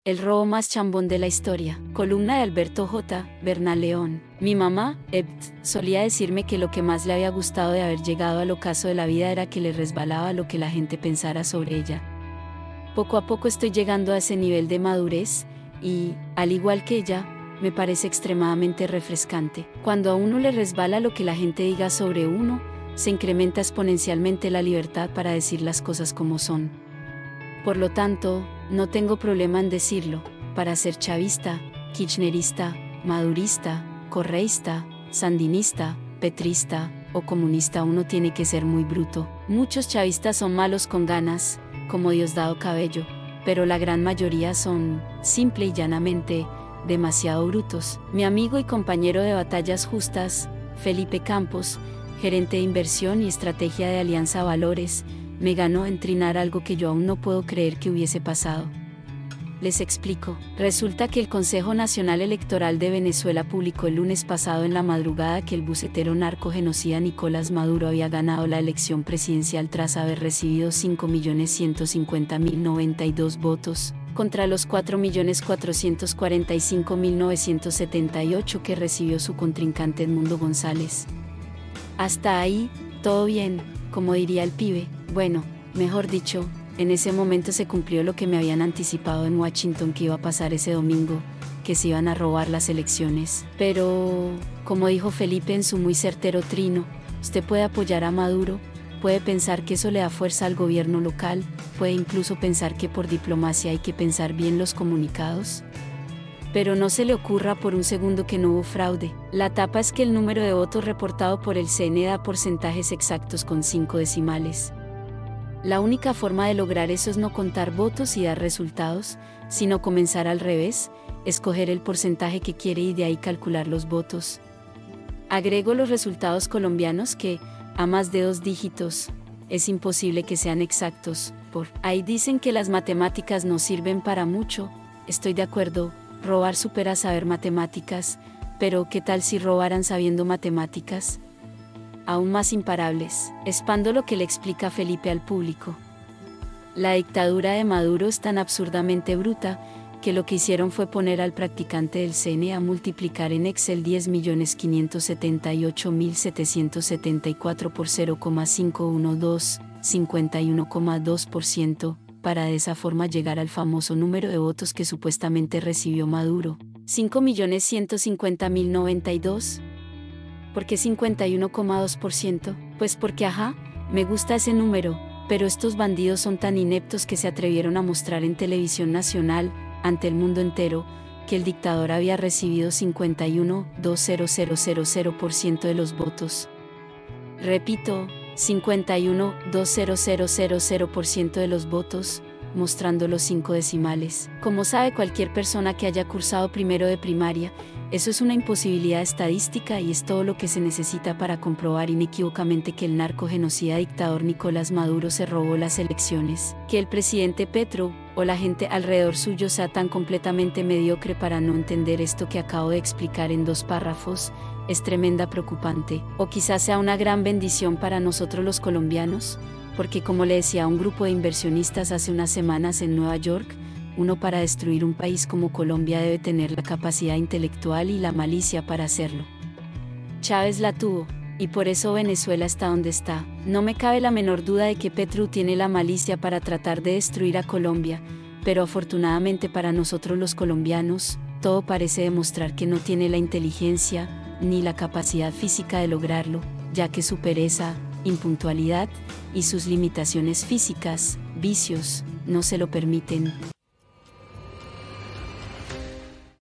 El robo más chambón de la historia. Columna de Alberto J. Bernaleón. Mi mamá, solía decirme que lo que más le había gustado de haber llegado al ocaso de la vida era que le resbalaba lo que la gente pensara sobre ella. Poco a poco estoy llegando a ese nivel de madurez y, al igual que ella, me parece extremadamente refrescante. Cuando a uno le resbala lo que la gente diga sobre uno, se incrementa exponencialmente la libertad para decir las cosas como son. Por lo tanto, no tengo problema en decirlo. Para ser chavista, kirchnerista, madurista, correísta, sandinista, petrista o comunista uno tiene que ser muy bruto. Muchos chavistas son malos con ganas, como Diosdado Cabello, pero la gran mayoría son, simple y llanamente, demasiado brutos. Mi amigo y compañero de batallas justas, Felipe Campos, gerente de inversión y estrategia de Alianza Valores, me ganó en trinar algo que yo aún no puedo creer que hubiese pasado. Les explico. Resulta que el Consejo Nacional Electoral de Venezuela publicó el lunes pasado en la madrugada que el bucetero narcogenocida Nicolás Maduro había ganado la elección presidencial tras haber recibido 5.150.092 votos, contra los 4.445.978 que recibió su contrincante Edmundo González. Hasta ahí, todo bien, como diría el pibe. Bueno, mejor dicho, en ese momento se cumplió lo que me habían anticipado en Washington que iba a pasar ese domingo, que se iban a robar las elecciones. Pero, como dijo Felipe en su muy certero trino, usted puede apoyar a Maduro, puede pensar que eso le da fuerza al gobierno local, puede incluso pensar que por diplomacia hay que pensar bien los comunicados. Pero no se le ocurra por un segundo que no hubo fraude. La tapa es que el número de votos reportado por el CNE da porcentajes exactos con 5 decimales. La única forma de lograr eso es no contar votos y dar resultados, sino comenzar al revés, escoger el porcentaje que quiere y de ahí calcular los votos. Agrego los resultados colombianos que, a más de 2 dígitos, es imposible que sean exactos. Por ahí dicen que las matemáticas no sirven para mucho, estoy de acuerdo, robar supera saber matemáticas, pero ¿qué tal si robaran sabiendo matemáticas? Aún más imparables. Expando lo que le explica Felipe al público. La dictadura de Maduro es tan absurdamente bruta, que lo que hicieron fue poner al practicante del CNE a multiplicar en Excel 10.578.774 por 0,512, 51,2%, para de esa forma llegar al famoso número de votos que supuestamente recibió Maduro, 5.150.092. ¿Por qué 51,2%? Pues porque me gusta ese número, pero estos bandidos son tan ineptos que se atrevieron a mostrar en televisión nacional, ante el mundo entero, que el dictador había recibido 51,20000% de los votos. Repito, 51,20000% de los votos, mostrando los 5 decimales. Como sabe cualquier persona que haya cursado primero de primaria, eso es una imposibilidad estadística y es todo lo que se necesita para comprobar inequívocamente que el narcogenocida dictador Nicolás Maduro se robó las elecciones. Que el presidente Petro, o la gente alrededor suyo sea tan completamente mediocre para no entender esto que acabo de explicar en 2 párrafos, es tremenda preocupante. O quizás sea una gran bendición para nosotros los colombianos, porque como le decía a un grupo de inversionistas hace unas semanas en Nueva York, uno para destruir un país como Colombia debe tener la capacidad intelectual y la malicia para hacerlo. Chávez la tuvo, y por eso Venezuela está donde está. No me cabe la menor duda de que Petro tiene la malicia para tratar de destruir a Colombia, pero afortunadamente para nosotros los colombianos, todo parece demostrar que no tiene la inteligencia, ni la capacidad física de lograrlo, ya que su pereza, impuntualidad, y sus limitaciones físicas, vicios, no se lo permiten.